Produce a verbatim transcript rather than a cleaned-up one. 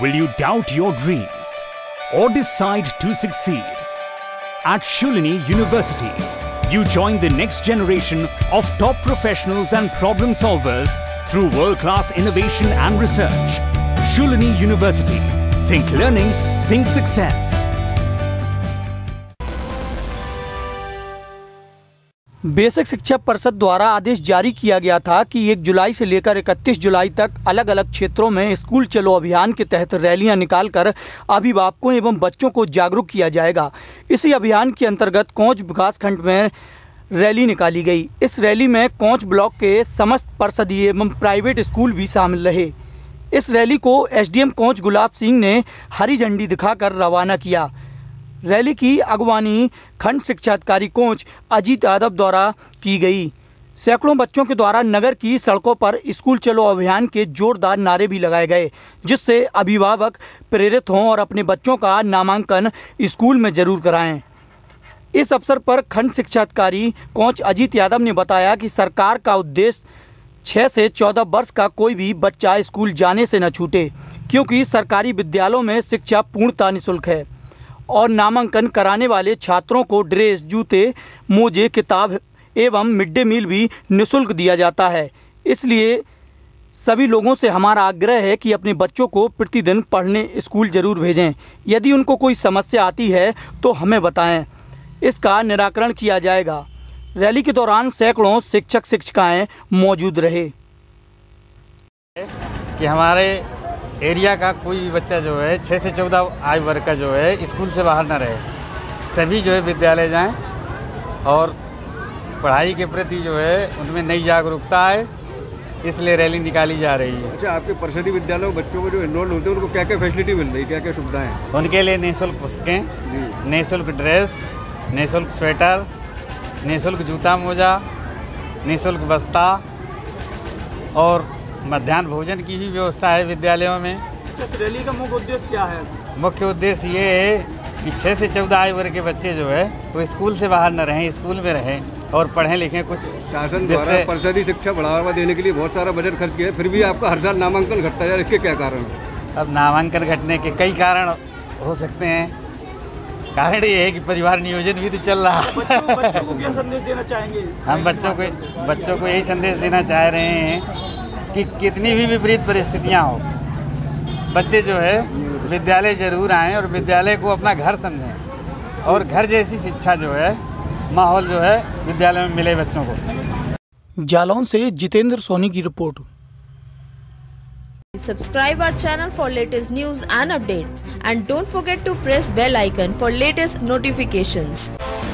Will you doubt your dreams or decide to succeed? At Shulini University, you join the next generation of top professionals and problem solvers through world-class innovation and research. Shulini University. Think learning, think success. Basic शिक्षा परिषद द्वारा आदेश जारी किया गया था कि एक जुलाई से लेकर इकतीस जुलाई तक अलग अलग क्षेत्रों में स्कूल चलो अभियान के तहत रैलियां निकालकर अभिभावकों एवं बच्चों को जागरूक किया जाएगा। इसी अभियान के अंतर्गत कोंच विकासखंड में रैली निकाली गई। इस रैली में कोंच ब्लॉक के समस्त परिषदीय एवं प्राइवेट स्कूल भी शामिल रहे। इस रैली को एसडीएम कोंच गुलाब सिंह ने हरी झंडी दिखाकर रवाना किया। रैली की अगवानी खंड शिक्षा अधिकारी कोंच अजीत यादव द्वारा की गई। सैकड़ों बच्चों के द्वारा नगर की सड़कों पर स्कूल चलो अभियान के जोरदार नारे भी लगाए गए, जिससे अभिभावक प्रेरित हों और अपने बच्चों का नामांकन स्कूल में जरूर कराएं। इस अवसर पर खंड शिक्षा अधिकारी कोंच अजीत यादव ने बताया कि सरकार का उद्देश्य छः से चौदह वर्ष का कोई भी बच्चा स्कूल जाने से न छूटे, क्योंकि सरकारी विद्यालयों में शिक्षा पूर्णतः निःशुल्क है और नामांकन कराने वाले छात्रों को ड्रेस, जूते, मोजे, किताब एवं मिड डे मील भी निःशुल्क दिया जाता है। इसलिए सभी लोगों से हमारा आग्रह है कि अपने बच्चों को प्रतिदिन पढ़ने स्कूल ज़रूर भेजें। यदि उनको कोई समस्या आती है तो हमें बताएं, इसका निराकरण किया जाएगा। रैली के दौरान सैकड़ों शिक्षक शिक्षिकाएं मौजूद रहे। कि हमारे एरिया का कोई भी बच्चा जो है छः से चौदह आयु वर्ग का जो है स्कूल से बाहर ना रहे, सभी जो है विद्यालय जाएं और पढ़ाई के प्रति जो है उनमें नई जागरूकता है, इसलिए रैली निकाली जा रही है। अच्छा, आपके परिषदीय विद्यालय में बच्चों को जो इनरोल होते हैं उनको क्या क्या फैसिलिटी मिल रही है, क्या क्या सुविधाएं हैं? उनके लिए निःशुल्क पुस्तकें, निःशुल्क ड्रेस, निःशुल्क स्वेटर, निःशुल्क जूता मोजा, निःशुल्क बस्ता और मध्याह्न भोजन की भी व्यवस्था है विद्यालयों में। इस रैली का मुख्य उद्देश्य क्या है? मुख्य उद्देश्य ये है कि छः से चौदह आयु वर्ग के बच्चे जो है वो स्कूल से बाहर न रहें, स्कूल में रहें और पढ़ें लिखें। कुछ शासन द्वारा परिषदीय शिक्षा बढ़ावा देने के लिए बहुत सारा बजट खर्च किया है, फिर भी आपका हर साल नामांकन घटता है, इसके क्या कारण है? अब नामांकन घटने के कई कारण हो सकते हैं। कारण ये है कि परिवार नियोजन भी तो चल रहा है। बच्चों, बच्चों को क्या संदेश देना चाहेंगे? हम बच्चों को बच्चों को यही संदेश देना चाह रहे हैं कि कितनी भी विपरीत परिस्थितियां हो, बच्चे जो है विद्यालय जरूर आएं और विद्यालय को अपना घर समझें और घर जैसी शिक्षा जो है, माहौल जो है विद्यालय में मिले बच्चों को। जालौन से जितेंद्र सोनी की रिपोर्ट। Subscribe our channel for latest news and updates, and don't forget to press bell icon for latest notifications.